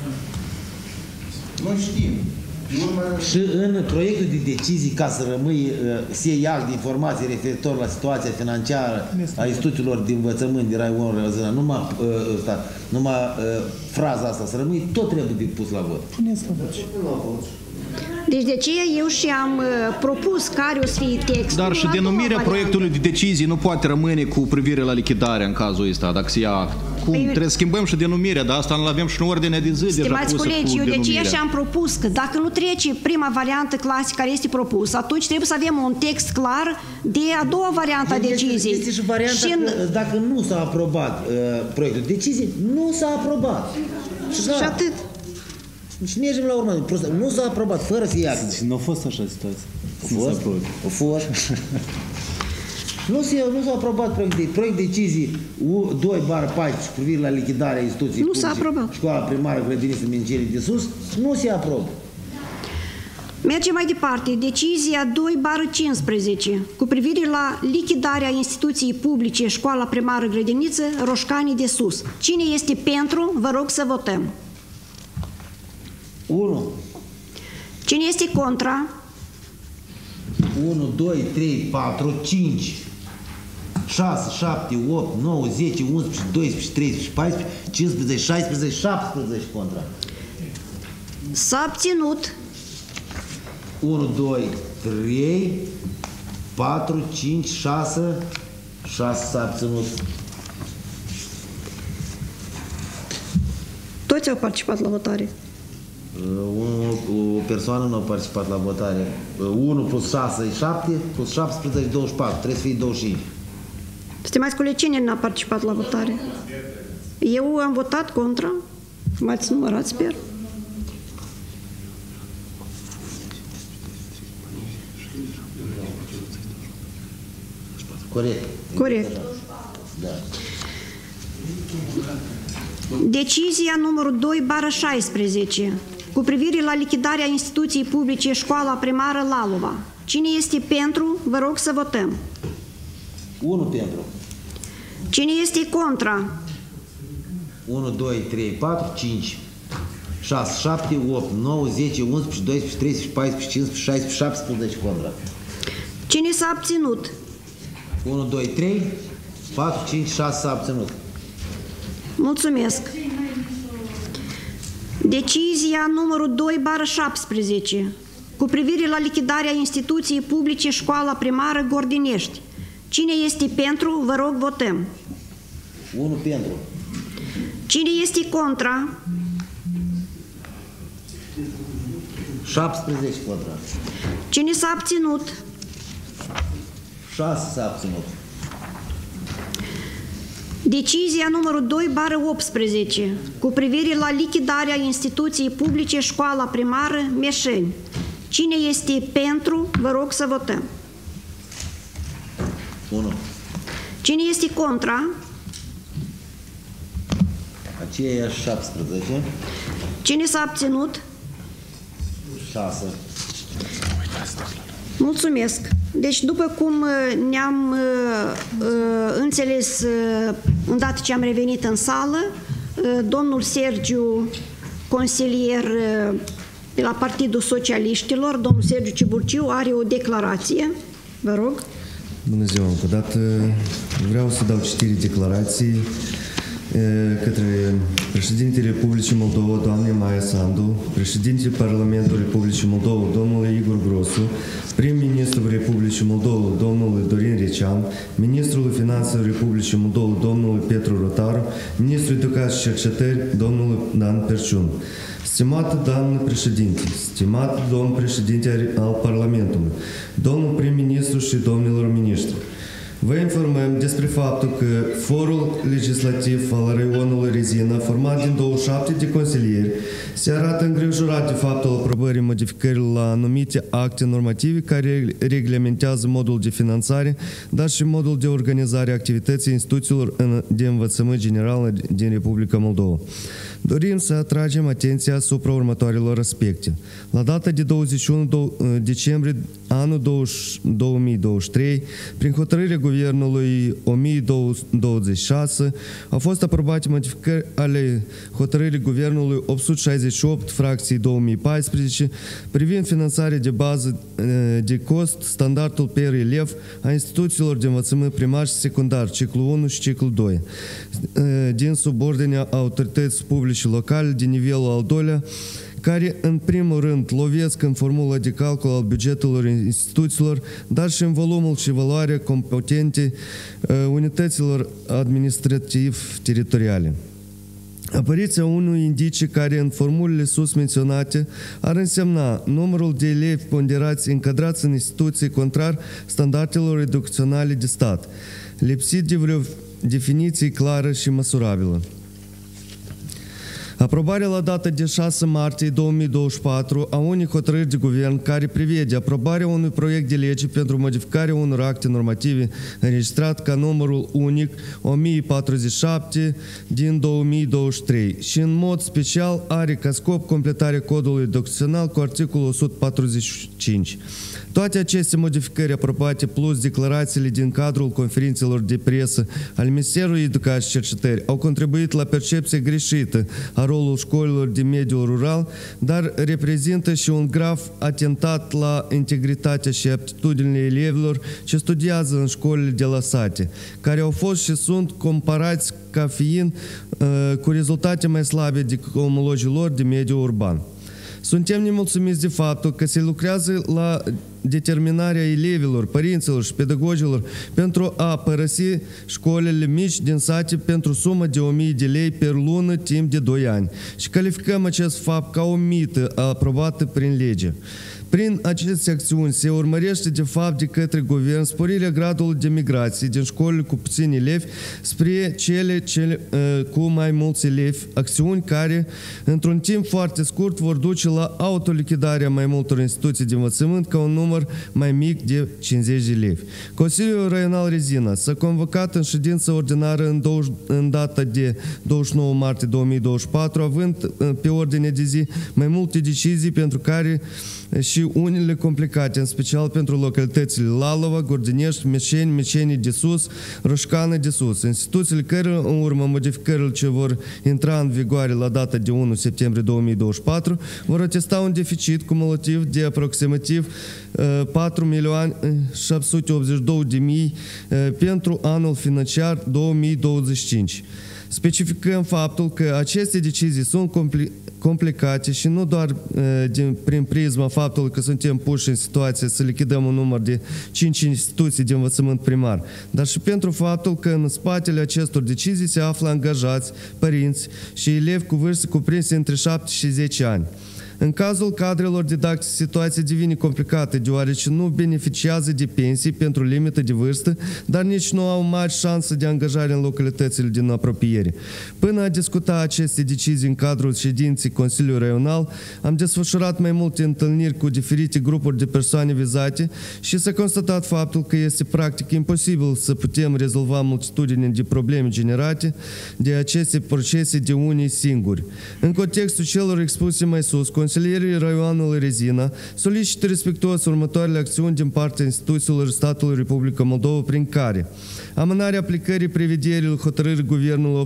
Noi știm. Și în proiectul de decizii, ca să rămâi, se ia act de informații referitor la situația financiară a instituțiilor de învățământ de Raionul Răzăna, numai fraza asta să rămâi, tot trebuie pus la vot. Puneți la vot. Deci de aceea eu și-am propus care o să fie textul. Dar și denumirea proiectului de decizie nu poate rămâne cu privire la lichidarea în cazul ăsta, dacă se ia act. Trebuie să schimbăm și denumirea, dar asta nu avem și în ordine de zi deja Stimați pusă colegi, eu de aceea denumirea. și-am propus că dacă nu trece prima variantă clasică care este propusă, atunci trebuie să avem un text clar de a doua variantă a deciziei. Este și varianta că dacă nu s-a aprobat proiectul de decizie, nu s-a aprobat. Și atât. Și mergem la urmă. Nu s-a aprobat, fără să ia. Nu a fost așa situație. A fost. Nu s-a aprobat proiect de decizii 2/14 cu privire la lichidarea instituției publice. Nu s-a aprobat. Școala Primară Grădiniță Mincenii de Sus. Nu se aprobă. Mergem mai departe. Decizia 2/15 cu privire la lichidarea instituției publice Școala Primară Grădiniță Roșcanii de Sus. Cine este pentru? Vă rog să votăm. 1. Cine este contra? 1, 2, 3, 4, 5. 6, 7, 8, 9, 10, 11, 12, 13, 14, 15, 16, 17 contra. S-a abținut. 1, 2, 3, 4, 5, 6, 6 s-a abținut. Toți au participat la votare. O persoană nu a participat la votare. 1 plus 6 e 7, plus 17 e 24, trebuie să fie 25. Stimați colegi, cine n-a participat la votare? Eu am votat contra. M-ați numărat, sper. Corect. Corect. Da. Decizia numărul 2/16 cu privire la lichidarea instituției publice Școala Primară Lalova. Cine este pentru? Vă rog să votăm. 1 pentru. Cine este contra? 1, 2, 3, 4, 5, 6, 7, 8, 9, 10, 11, 12, 13, 14, 15, 16, 17 contra. Cine s-a abținut? 1, 2, 3, 4, 5, 6 s-a abținut. Mulțumesc. Decizia numărul 2/17 cu privire la lichidarea instituției publice Școala Primară Gordinești. Cine este pentru? Vă rog, votăm. 1 pentru. Cine este contra? 17 contra. Cine s-a abținut? 6 s-a abținut. Decizia numărul 2/18 cu privire la lichidarea instituției publice Școala Primară Meșeni. Cine este pentru? Vă rog să votăm. 1. Cine este contra? Aceeași 17. Cine s-a abținut? 6. Mulțumesc. Deci, după cum ne-am înțeles îndată ce am revenit în sală, domnul Sergiu, consilier de la Partidul Socialiștilor, domnul Sergiu Ciburciu, are o declarație. Vă rog. Bună ziua, încă o dată. Vreau să dau citire declarației către președintele Republicii Moldova, doamne Maia Sandu, președintele Parlamentului Republicii Moldova, domnul Igor Grosu, prim-ministrul Republicii Moldova, domnul Dorin Recean, ministrul Finanțelor Republicii Moldova, domnul Petru Rotaru, ministrul Educației și Cercetării, domnul Dan Perciun. Stimată doamnă președinte, stimat domn președinte al Parlamentului, domnul prim-ministru și domnilor miniștri, vă informăm despre faptul că forul legislativ al raionului Rezina, format din 27 de consilieri, se arată îngrijorat de faptul aprobării modificărilor la anumite acte normative care reglementează modul de finanțare, dar și modul de organizare a activității instituțiilor de învățământ general din Republica Moldova. Dorim să atragem atenția asupra următoarelor aspecte. La data de 21 decembrie anul 2023, prin hotărârea Guvernului 1026, au fost aprobate modificări ale hotărârii Guvernului 868, fracției 2014, privind finanțarea de bază de cost, standardul per elev a instituțiilor de învățământ primar și secundar, ciclul 1 și ciclul 2, din subordinea autorității publice locale de nivelul al doilea, care în primul rând lovesc în formula de calcul al bugetelor instituțiilor, dar și în volumul și valoarea competente unităților administrativ-teritoriale. Apariția unui indicii care în formulele sus menționate ar însemna numărul de elevi ponderați încadrați în instituții contrar standardelor educaționale de stat, lipsit de vreo definiție clară și măsurabilă. Aprobarea la data de 6 martie 2024 a unei hotărâri de guvern care prevede aprobarea unui proiect de lege pentru modificarea unor acte normative înregistrat ca numărul unic 1047 din 2023 și în mod special are ca scop completarea codului educațional cu articolul 145. Toate aceste modificări aprobate plus declarațiile din cadrul conferințelor de presă al Ministerului Educației și Cercetării au contribuit la percepția greșită a rolul școlilor din mediul rural, dar reprezintă și un grav atentat la integritatea și aptitudinile elevilor ce studiază în școlile de la sate, care au fost și sunt comparați ca fiind cu rezultate mai slabe decât omologii lor de mediul urban. Suntem nemulțumiți de faptul că se lucrează la determinarea elevilor, părinților și pedagogilor pentru a părăsi școlile mici din sate pentru sumă de 1000 de lei per lună timp de 2 ani și calificăm acest fapt ca o mită aprobată prin lege. Prin aceste acțiuni se urmărește de fapt de către guvern sporirea gradului de migrație din școlile cu puțini elevi spre cele cu mai mulți elevi, acțiuni care într-un timp foarte scurt vor duce la autolichidarea mai multor instituții de învățământ ca un număr mai mic de 50 de elevi. Consiliul Raional Rezina s-a convocat în ședință ordinară în data de 29 martie 2024, având pe ordine de zi mai multe decizii pentru care și unele complicate, în special pentru localitățile Lalova, Gordinești, Meșeni, Mecenii de Sus, Roșcană de Sus. Instituțiile care, în urma modificărilor ce vor intra în vigoare la data de 1 septembrie 2024, vor atesta un deficit cumulativ de aproximativ 4.782.000 pentru anul financiar 2025. Specificăm faptul că aceste decizii sunt complicate și nu doar prin prisma faptului că suntem puși în situație să lichidăm un număr de 5 instituții de învățământ primar, dar și pentru faptul că în spatele acestor decizii se află angajați, părinți și elevi cu vârste cuprinse între 7 și 10 ani. În cazul cadrelor didactice, situația devine complicată, deoarece nu beneficiază de pensii pentru limită de vârstă, dar nici nu au mari șanse de angajare în localitățile din apropiere. Până a discuta aceste decizii în cadrul ședinței Consiliului Raional, am desfășurat mai multe întâlniri cu diferite grupuri de persoane vizate și s-a constatat faptul că este practic imposibil să putem rezolva multitudine de probleme generate de aceste procese de unii singuri. În contextul celor expuse mai sus, Consilierii Raionului Rezina solicită respectuos următoarele acțiuni din partea instituțiilor statului Republica Moldova prin care amânarea aplicării prevederilor hotărârii Guvernului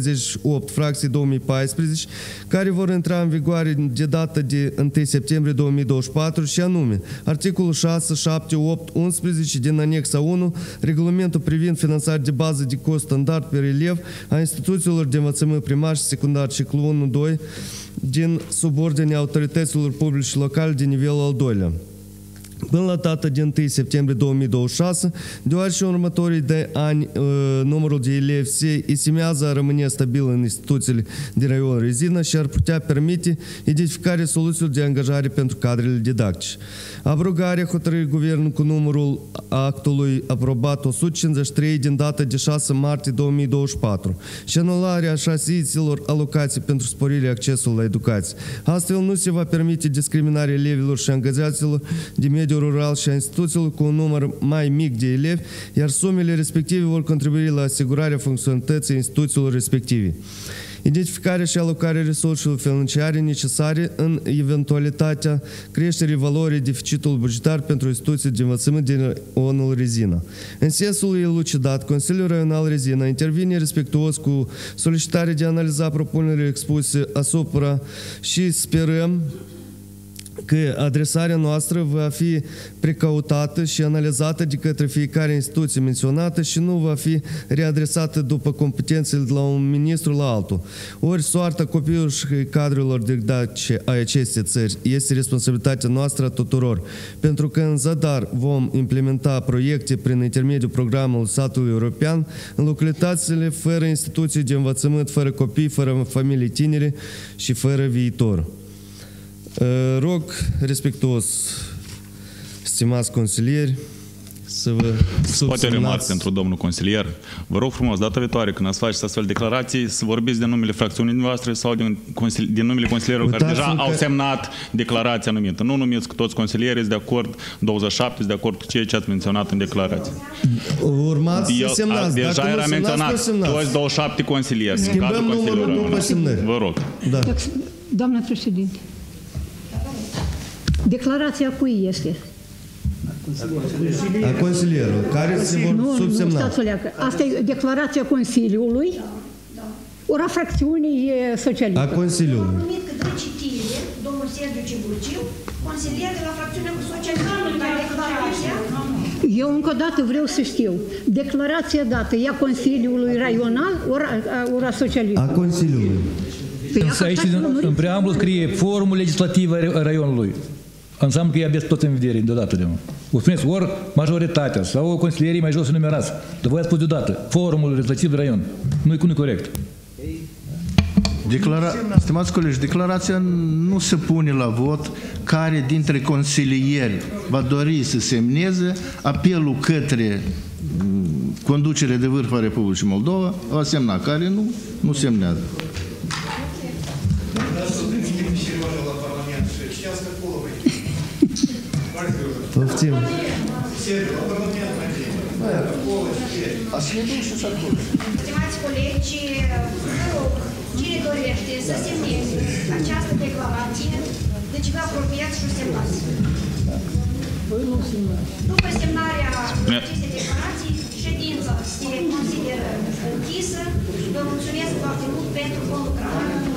868 fracție 2014 care vor intra în vigoare de data de 1 septembrie 2024 și anume articolul 6, 7, 8, 11 din anexa 1, regulamentul privind finanțarea de bază de cost standard per elev a instituțiilor de învățământ primar și secundar ciclul 1-2 din subordinea autorităților publice locale de nivelul al doilea. Până la data de 1 septembrie 2026, deoarece în următorii de ani numărul de elevi se estimează a rămâne stabil în instituțiile de raion Rezina și ar putea permite identificarea soluțiilor de angajare pentru cadrele didactice. Abrogarea hotărârii Guvernului cu numărul actului aprobat 153 din data de 6 martie 2024 și anularea șasiților alocații pentru sporirea accesului la educație. Astfel nu se va permite discriminarea elevilor și angajaților de mediul rural și a instituțiilor cu un număr mai mic de elevi, iar sumele respective vor contribui la asigurarea funcționalității instituțiilor respective. Identificarea și alocarea resurselor financiare necesare în eventualitatea creșterii valorii deficitului bugetar pentru instituții de învățământ din raionul Rezina. În sensul elucidat, Consiliul Raional Rezina intervine respectuos cu solicitarea de a analiza propunerile expuse asupra și sperăm că adresarea noastră va fi precautată și analizată de către fiecare instituție menționată și nu va fi readresată după competențele de la un ministru la altul. Ori soarta copiilor și cadrelor didactice a acestei țări este responsabilitatea noastră a tuturor, pentru că în zadar vom implementa proiecte prin intermediul programului statului european în localitățile fără instituții de învățământ, fără copii, fără familii tinere și fără viitor. Rog respectuos, stimați consilieri, să vă subsemnați... Poate o remarcă pentru domnul consilier. Vă rog frumos, data viitoare, când ați face astfel de declarații, să vorbiți de numele fracțiunii noastre sau din numele consilierilor care deja au semnat declarația numită. Nu numiți că toți consilierii de acord, 27 sunt de acord cu ceea ce ați menționat în declarație. Urmați să semnați. Deja era menționat toți 27 consilieri. Schimbăm numărul după semnări. Vă rog. Da. Doamna președinte, declarația cui este? A consilierul, care se vor subsemna. Nu, stați o leacă. Asta e declarația Consiliului ora fracțiunii socialistă. A Consiliului. Am numit câte citire, domnul Sergiu Cibuciu, consilier de la fracțiunea socialistă. Declarația. Eu încă o dată vreau să știu, declarația dată, ea Consiliului Raional, ora socialistă? A Consiliului. Însă aici în preambul scrie formul legislativ a raionului. Înseamnă că i aveți tot în vedere deodată de mult. O spuneți ori majoritatea sau consilierii mai jos numerați. Dar voi ați spus deodată, formul legislativ de raion. Nu-i corect. Stimați colegi, declarația nu se pune la vot care dintre consilieri va dori să semneze apelul către conducere de vârf a Republicii Moldova, va semna, care nu semnează. Poftim. Stimați colegi, cine dorește să semneze această declarație, deci vă apropiați și o semnați. După semnarea acestei declarații, ședința se consideră închisă. Vă mulțumesc foarte mult pentru conlucrare.